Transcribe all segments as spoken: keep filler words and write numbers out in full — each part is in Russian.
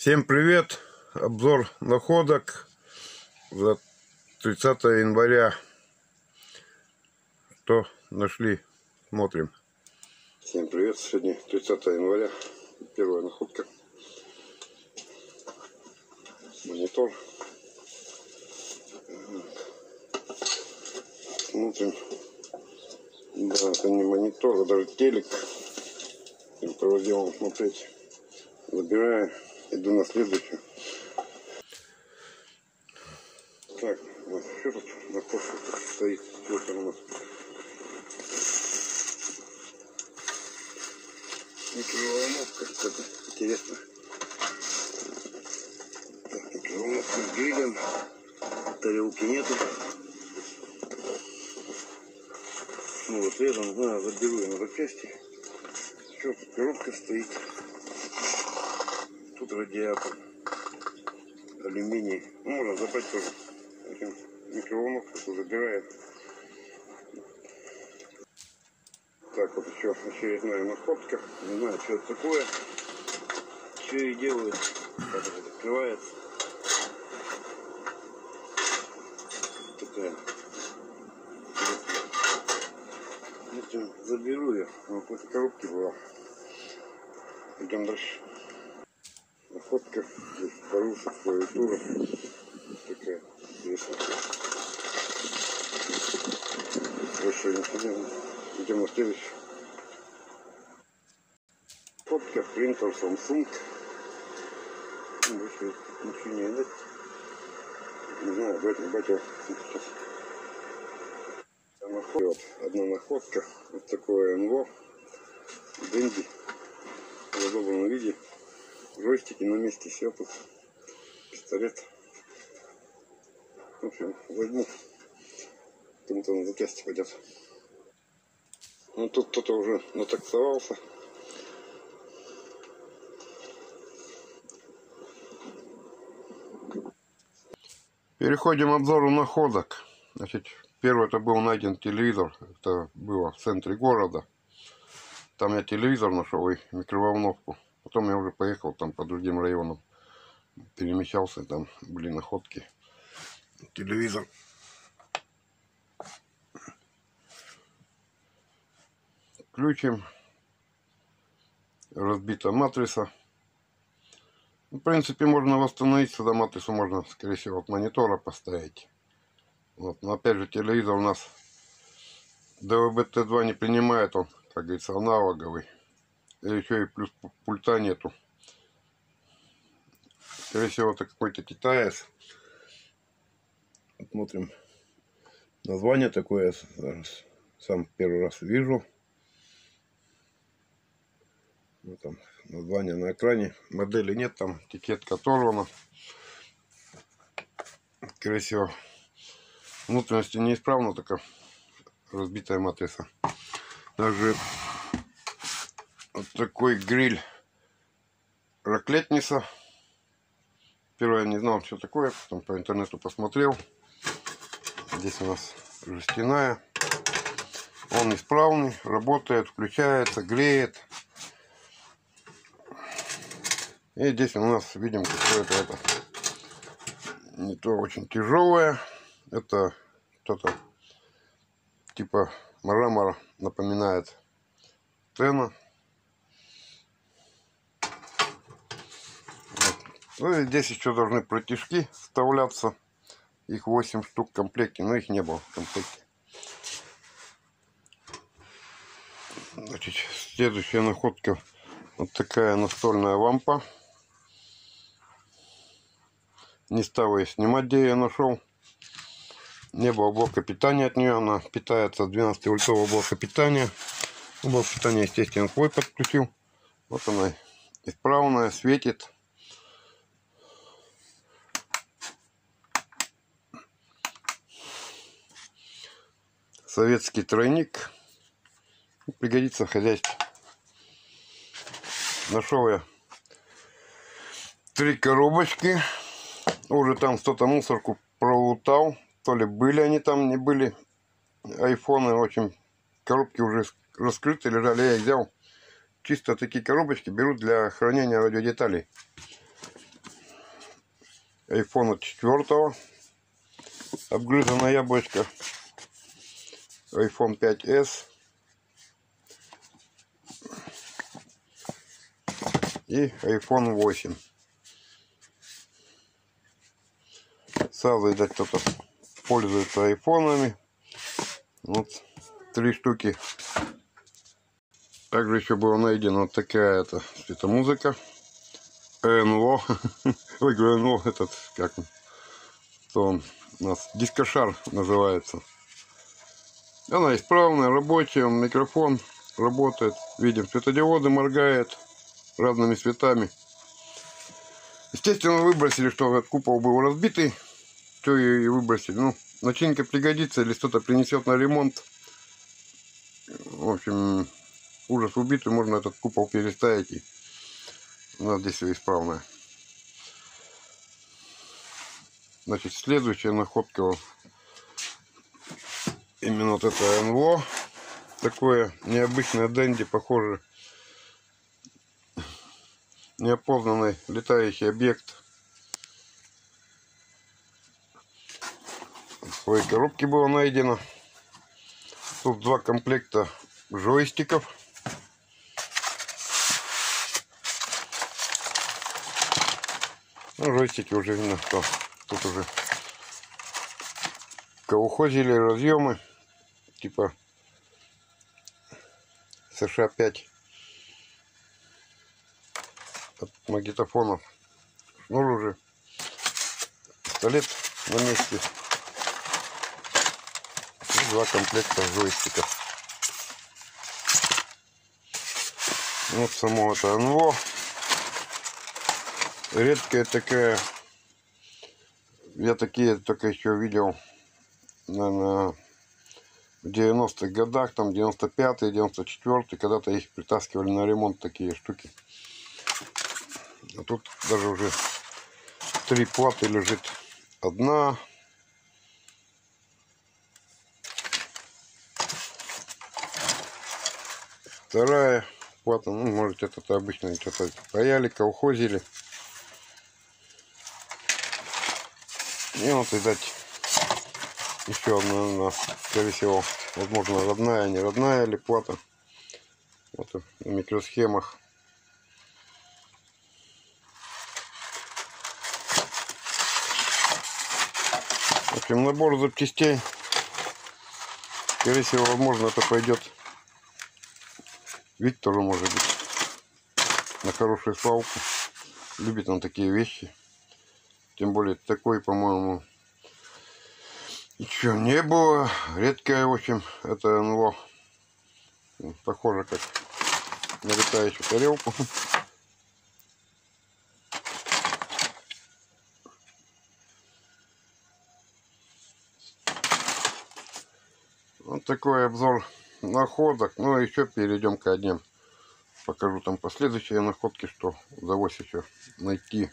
Всем привет! Обзор находок за тридцатое января. Что нашли? Смотрим. Всем привет! Сегодня тридцатое января. Первая находка. Монитор. Смотрим. Да, это не монитор, а даже телек. Первым смотреть. Забираю. Иду на следующую. Так, вот что тут на кофе стоит? Вот у нас. Микроволновка, что-то интересно. Так, микроволновка с грилем. Тарелки нету. Ну вот рядом, да, заберу я на запястье. Что тут, коробка стоит. Тут радиатор. Алюминий. Ну, можно забрать тоже. В общем, микроволновка тут забирает. Так, вот еще очередная находка. Не знаю, что это такое. Что и делают. Как это открывается. Такая. В общем, заберу я. Вот в этой коробке была. Идем дальше. Находка. Здесь порушит клавиатура. Такая интересная. Больше ничего. Идем на следующий. Находка. Принтер Samsung. Больше ничего не нет. Не знаю, батя, батя. Сейчас. Находка. Вот одна находка. Вот такое НЛО. Дэнди. В удобном виде. Джойстики на месте, все тут. Пистолет. В общем, возьму. Кому-то на запястье пойдет. Ну тут кто-то уже натаксовался. Переходим к обзору находок. Значит, первый это был найден телевизор. Это было в центре города. Там я телевизор нашел и микроволновку. Потом я уже поехал там по другим районам. Перемещался, там были находки. Телевизор. Включим. Разбита матрица. В принципе, можно восстановить. Сюда матрицу можно, скорее всего, от монитора поставить. Вот. Но опять же, телевизор у нас ди ви би ти два не принимает. Он, как говорится, аналоговый. И еще и плюс пульта нету. Скорее всего, это какой-то китаец. Смотрим. Название такое. Сам первый раз вижу. Вот там название на экране. Модели нет, там этикетка оторвана. Скорее всего, внутренности неисправна, только разбитая матрица. Также вот такой гриль Раклетница. Первое я не знал, что такое, потом по интернету посмотрел. Здесь у нас жестяная. Он исправный, работает, включается, греет. И здесь у нас видим какое-то это не то очень тяжелое. Это что-то типа мрамора, напоминает Тена. Ну и здесь еще должны протяжки вставляться. Их восемь штук в комплекте, но их не было в комплекте. Значит, следующая находка. Вот такая настольная лампа. Не стал я снимать, где я нашел. Не было блока питания от нее. Она питается от двенадцативольтового блока питания. Блок питания, естественно, свой подключил. Вот она исправная, светит. Советский тройник. Пригодится в хозяйстве. Нашел я три коробочки. Уже там кто-то мусорку пролутал. То ли были они там, не были. Айфоны. В общем, коробки уже раскрыты, лежали. Я их взял. Чисто такие коробочки берут для хранения радиодеталей. айфона четвёртого. Обгрызанное яблочко. айфон пять эс. И айфон восемь. Сразу, видать, кто-то пользуется айфонами. Вот три штуки. Также еще была найдена вот такая это светомузыка. НЛО. Ой, говорю, НЛО этот, как то он у нас, дискошар называется. Она исправная, рабочая, микрофон работает. Видим, светодиоды моргает разными цветами. Естественно, выбросили, что этот купол был разбитый. Все и выбросили. Ну, начинка пригодится или что-то принесет на ремонт. В общем, ужас убитый, можно этот купол переставить. И у нас здесь все исправное. Значит, следующая находка. Именно вот это НЛО. Такое необычное денди, похоже. Неопознанный летающий объект. В своей коробке было найдено. Тут два комплекта джойстиков. Ну, джойстики уже видно, что тут уже колхозили разъемы типа США пять от магнитофонов. Шнур уже, пистолет на месте. И два комплекта джойстиков. Вот само это НЛО. Редкая такая. Я такие только еще видел, наверное, в девяностых годах, там девяносто пятый, девяносто четвёртый, когда-то их притаскивали на ремонт, такие штуки. А тут даже уже три платы лежит. Одна. Вторая плата. Ну, может, это обычно что-то паяли, колхозили. И вот, видать, еще одна, она, скорее всего, возможно, родная, не родная или плата. Вот на микросхемах. В общем, набор запчастей. Скорее всего, возможно, это пойдет Виктору, может быть, на хорошую свалку. Любит он такие вещи. Тем более такой, по-моему, ничего не было. Редкая, в общем, это НЛО. Похоже, как на летающую тарелку. Вот такой обзор находок. Ну, а еще перейдем к одним. Покажу там последующие находки, что удалось еще найти.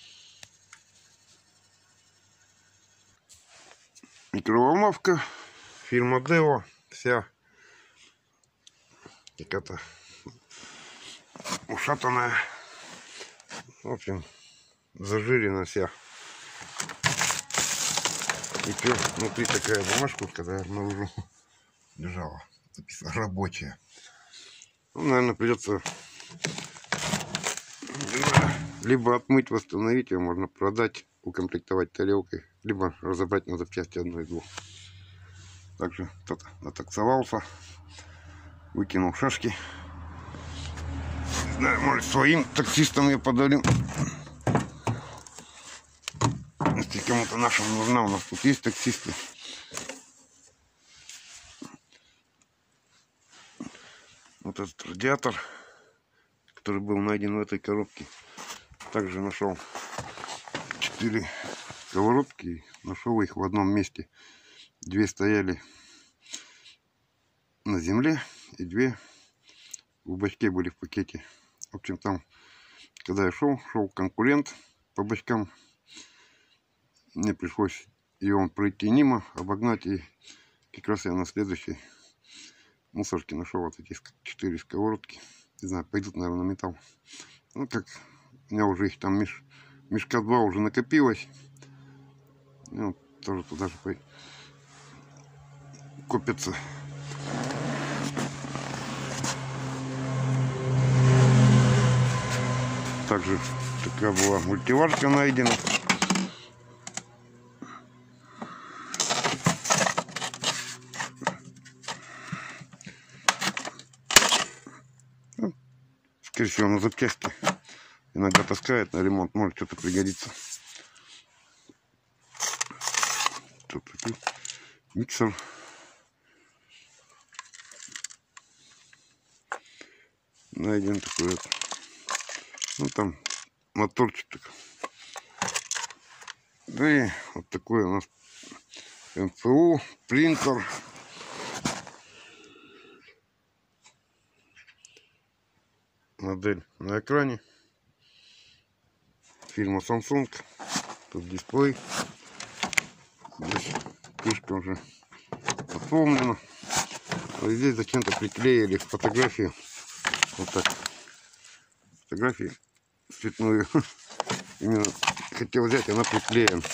Микроволновка фирма Део, вся какая-то ушатанная, в общем, зажирена вся. И теперь внутри такая бумажка, когда я обнаружил, лежала, написано рабочая. Ну, наверное, придется либо отмыть, восстановить ее, можно продать, укомплектовать тарелкой, либо разобрать на запчасти одну и двух. Также кто-то натаксовался, выкинул шашки. Не знаю, может, своим таксистам я подарю. Если кому-то нашим нужна, у нас тут есть таксисты. Вот этот радиатор, который был найден в этой коробке. Также нашел четыре сковородки, нашел их в одном месте. Две стояли на земле и две в бачке были в пакете. В общем, там, когда я шел, шел конкурент по бачкам. Мне пришлось его пройти мимо, обогнать, и как раз я на следующей мусорке нашел вот эти четыре сковородки. Не знаю, пойдут, наверное, на металл. Ну, как у меня уже их там меж, мешка два уже накопилось. Ну, тоже туда же копится. Также такая была мультиварка найдена. Ну, скорее всего, на запчасти иногда таскает на ремонт, может что-то пригодится. Тут такой миксер. Найден такой вот. Ну там моторчик так. Да и вот такой у нас эм эф у принтер. Модель на экране. Фирма Samsung. Тут дисплей. Здесь крышка уже оформлена. Вот здесь зачем-то приклеили фотографию. Вот так. Фотографию цветную. Именно хотел взять, она приклеена.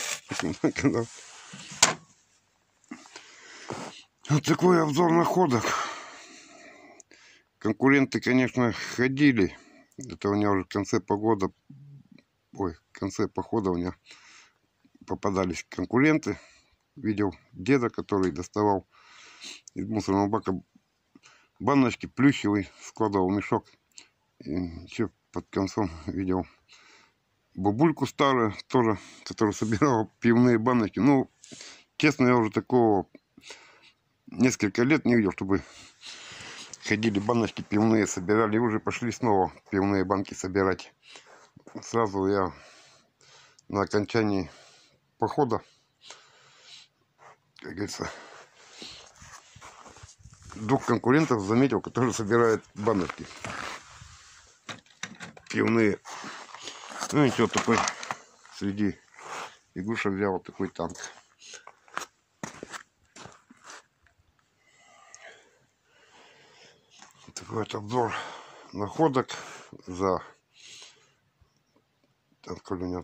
Вот такой обзор находок. Конкуренты, конечно, ходили. Это у меня уже в конце погода, ой, в конце похода у меня попадались конкуренты. Видел деда, который доставал из мусорного бака баночки, плющевый, складывал мешок. И еще под концом видел бабульку старую, тоже, которая собирала пивные баночки. Ну, честно, я уже такого несколько лет не видел, чтобы ходили баночки пивные, собирали, и уже пошли снова пивные банки собирать. Сразу я на окончании похода, как говорится, двух конкурентов заметил, которые собирают баночки пивные. Ну и что, такой среди игрушек взял вот такой танк. Такой вот обзор находок за у меня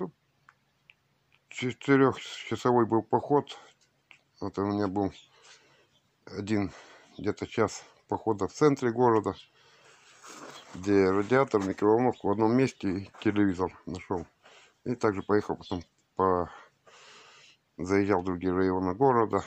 четырехчасовой был поход. Это у меня был один где-то час похода в центре города, где радиатор, микроволновку в одном месте и телевизор нашел. И также поехал потом по заезжал в другие районы города.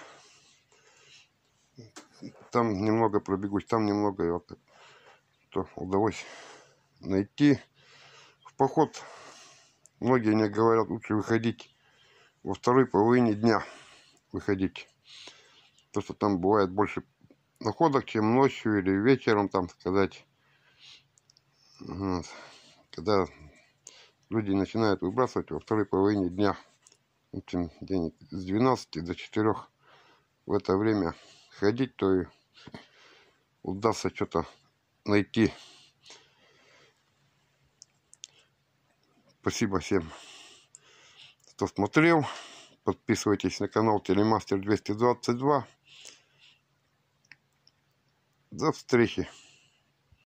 Там немного пробегусь, там немного, и вот то удалось найти. В поход многие мне говорят, лучше выходить во второй половине дня, выходить. То, что там бывает больше находок, чем ночью или вечером, там сказать. Вот. Когда люди начинают выбрасывать во второй половине дня, чем день с двенадцати до четырёх, в это время ходить, то и удастся что-то найти. Спасибо всем, кто смотрел. Подписывайтесь на канал Телемастер двести двадцать два. До встречи.